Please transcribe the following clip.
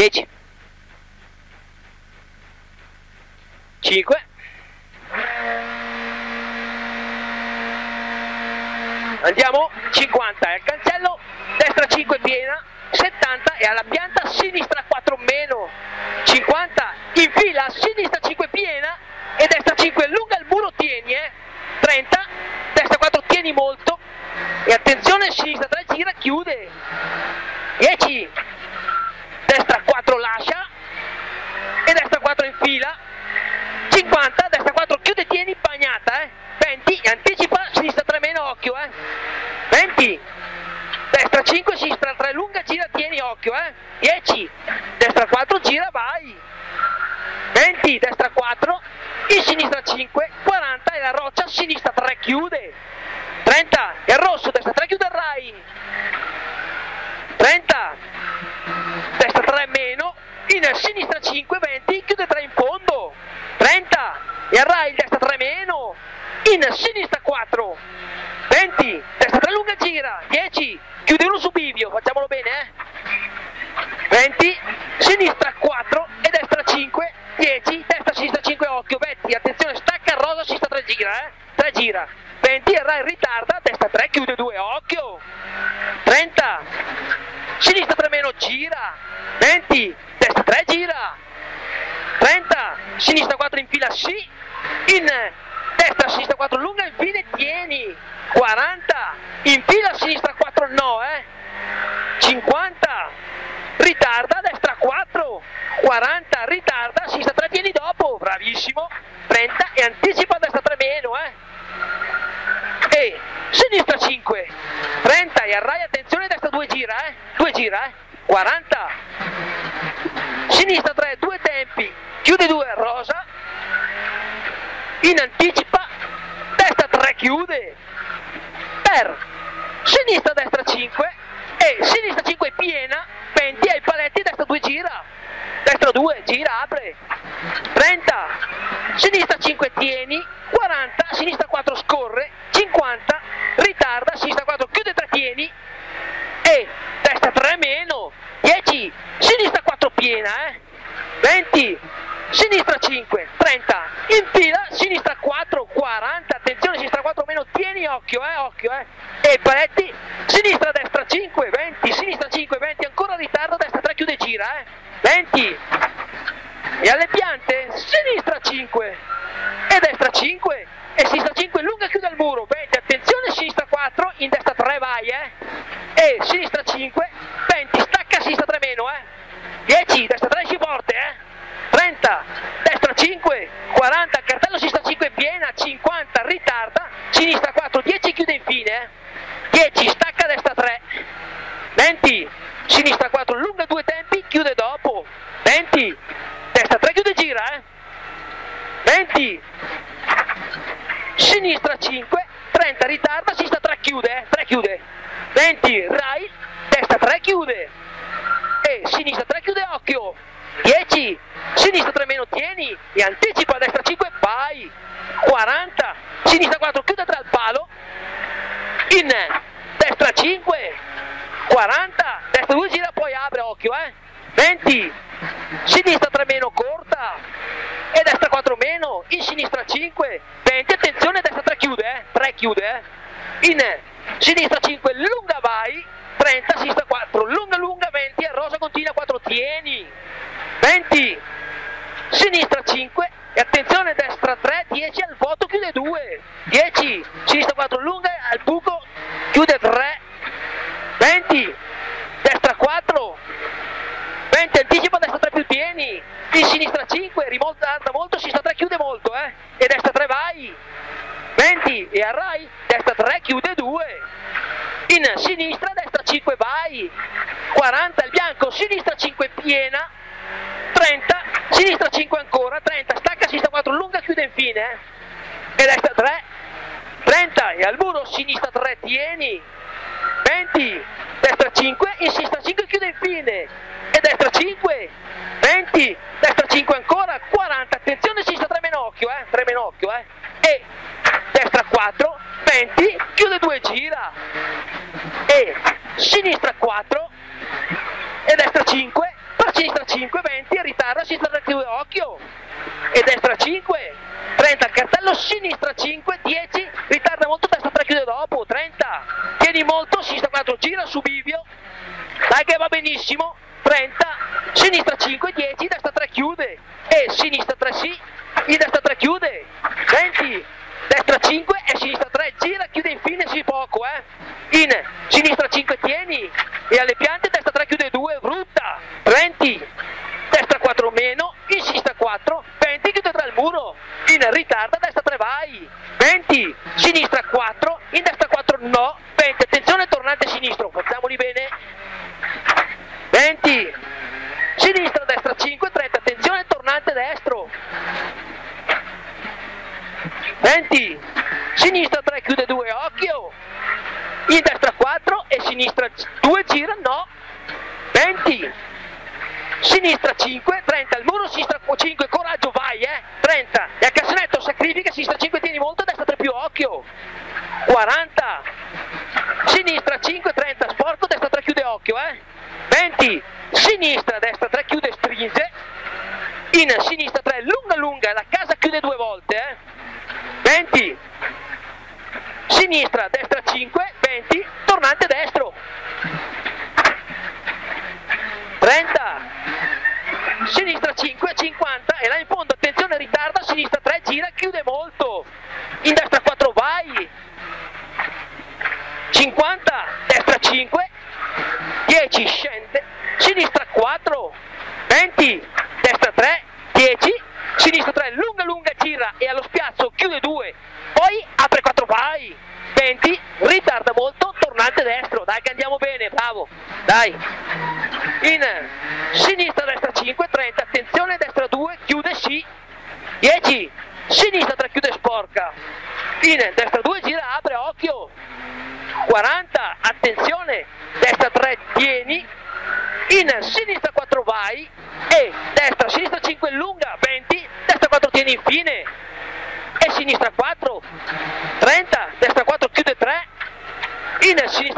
10, 5, andiamo, 50, al cancello, destra 5 piena, 70 e alla pianta, sinistra 4 meno, 50, in fila, sinistra 5 piena e destra 5 lunga il muro, tieni, 30, destra 4 tieni molto e attenzione, sinistra 3 gira, chiude, 10, destra 4 lascia e destra 4 in fila, 50, destra 4 chiude, tieni, bagnata, 20, anticipa, sinistra 3 meno, occhio, 20, destra 5, sinistra 3 lunga, gira, tieni, occhio, 10, destra 4 gira, vai, 20, destra 4, in sinistra 5, 40 e la roccia, sinistra 3 chiude, 30, e il rosso, destra 3 chiude il Rai, 30, destra 3 meno, in sinistra 5, 20, chiude 3 in fondo, 30, e al Rai, destra 3 meno, in sinistra 4, 20, destra 3 lunga gira, 10, chiude uno su bivio, facciamolo bene, 20, sinistra 4 e destra 5, 10, destra sinistra 5, occhio, 20, attenzione, stacca il rosa, sinistra 3 gira, 3 gira, 20, il Rai ritarda, destra 3, chiude 2, occhio, 30, sinistra 3 meno, gira, 20, destra 3 gira, 30, sinistra 4 in fila, sì, in destra sinistra 4 lunga, infine tieni, 40, in fila sinistra 4 no, 50, ritarda, destra 4, 40, ritarda, sinistra 3 tieni dopo, bravissimo, 30 e anticipa, destra 3 meno, e sinistra 5, 30 e al Rai, attenzione, destra 2 gira, 2 gira, 40, sinistra 3, 2 tempi, chiude 2, rosa, in anticipa, destra 3 chiude, per sinistra destra 5 e sinistra 5 piena, 20 ai paletti, destra 2 gira, destra 2 gira, apre, 30, sinistra 5 tieni, 40, sinistra 4 scorre, 50, ritarda, sinistra 4 chiude 3 tieni e destra 3 meno, 10, sinistra 4 piena, 20, sinistra 5, 30, in fila, sinistra 4, 40, attenzione, sinistra 4 meno, tieni, occhio, e paletti, sinistra, destra 5, 20, sinistra 5, 20, ancora ritardo, destra 3 chiude, gira, 20, e alle piante, sinistra 5, e destra 5, e sinistra 5, lunga, chiude il muro, 20, attenzione, sinistra 4, in destra 3 vai, e sinistra 5, 20, stacca, sinistra 3 meno, 10, destra 3 esci forte, 30, destra 5, 40, cartello sinistra 5 piena, 50, ritarda, sinistra 4, 10 chiude infine, 10, stacca, destra 3, 20, sinistra 4, lunga 2 tempi, chiude dopo, 20, destra 3 chiude, gira, 20, sinistra 5, 30, ritarda, sinistra 3 chiude, 3 chiude, 20, Rai, destra 3 chiude, e sinistra 3 chiude, occhio, 10, sinistra 3 meno, tieni, e anticipa, destra 5, vai, 40, sinistra 4, chiude 3 al palo, in destra 5, 40, destra 2 gira, poi apre, occhio, 20, sinistra 3 meno, corta, e destra 4 meno, in sinistra 5, 20, attenzione, destra 3 chiude, 3 chiude, in sinistra 5, lunga vai, 30, sinistra 4, lunga lunga, 20, e rosa continua, 4 tieni, 20, sinistra 5, e attenzione, destra 3, 10 al vuoto, chiude 2, 10, sinistra 4 lunga, al buco, chiude 3, 20, destra 4, 20, anticipa, destra 3 più tieni, in sinistra 5, rimonta molto, sinistra 3 chiude molto, e destra 3 vai, 20, e al Rai, destra 3 chiude 2, in sinistra, destra 5 vai, 40, il bianco, sinistra 5 piena, 30, sinistra 5 ancora, 30, stacca, sinistra 4 lunga, chiude infine, e destra 3, 30, e al muro, sinistra 3 tieni, 20, destra 5, in sinistra 5 chiude infine, e destra 5, 20, destra 5 ancora, 40, attenzione, sinistra 3 meno occhio, 3 meno occhio, e destra 4, 20, chiude 2, gira, e sinistra 4, e destra 5, per sinistra 5, 5, 20, ritarda, sinistra 3 chiude, occhio, e destra 5, 30, cartello, sinistra 5, 10, ritarda molto, destra 3 chiude dopo, 30, tieni molto, sinistra 4, gira su bivio, dai che va benissimo, 30, sinistra 5, 10, destra 3 chiude, e sinistra 3 sì, in destra 3 chiude, 20, destra 5 e sinistra 3, gira, chiude infine, sì poco, in sinistra 5 tieni, e alle piante destra 3 chiude 2, brutta, 20, destra 4 meno, in sinistra 4, 20, chiude 3 al muro, in ritarda, destra 3 vai, 20, sinistra 4, in destra 4 no, 20, attenzione tornante sinistro, facciamoli bene, 20, sinistra, destra 5, 30, attenzione tornante destro, 20, sinistra 3 chiude 2, occhio, in destra 4 e sinistra 2 gira, no, 20, sinistra 5, 30 al muro, sinistra 5, coraggio vai, 30, e a cassonetto sacrifica, sinistra 5 tieni molto, destra 3 più, occhio, 40, sinistra 5, 30 sporco, destra 3 chiude, occhio, 20, sinistra, destra 3 chiude, stringe, in sinistra 3 lunga lunga, la casa chiude 2 volte, 20, sinistra, destra 5, 20, tornante destro, 30, sinistra 5, 50, e là in fondo, attenzione, ritarda, sinistra 3, gira, chiude molto, in destra 4 vai, 50, destra 5, 10, scende, sinistra 4, 20, destra 3, 10, sinistra 3, lunga lunga, gira, e allo spiazzo chiude 2, poi apre 4 vai, 20, ritarda molto, tornante destro, dai che andiamo bene, bravo, dai, in sinistra, destra 5, 30, attenzione, destra 2, chiude sì, 10, sinistra 3 chiude sporca, in destra 2 gira, apre, occhio, 40, attenzione, destra 3 tieni, in sinistra 4 vai, e destra, sinistra 5 lunga, 20, destra 4 tieni infine, e sinistra 4, 30, destra 4 chiude 3, in sinistra